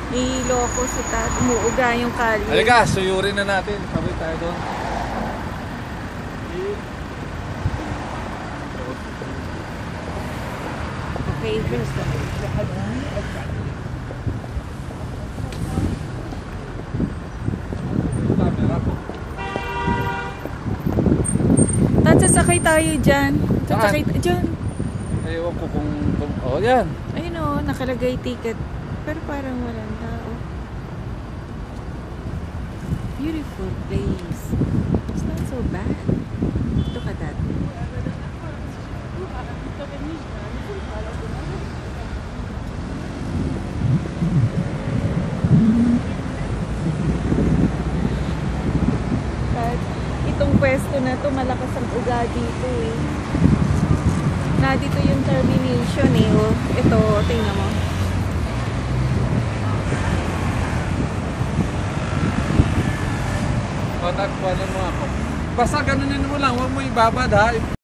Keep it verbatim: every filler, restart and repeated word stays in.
Niloko si Tat. Umuuga yung kalye. Halika, suyurin na natin. Sabay tayo doon. Okay, first. Tat, sasakay tayo dyan. Sasakay tayo dyan. Ewan ko kung... kung oh, yan. Ayun o, nakalagay ticket. Pero parang walang tao. Beautiful place. It's not so bad. Look at that. At itong pwesto na to, malakas ang uga dito eh. Na dito yung termination eh. Oh. Ito, tingnan mo. O, takpanan mo ako. Basta ganunin mo lang, huwag mo ibabad ha.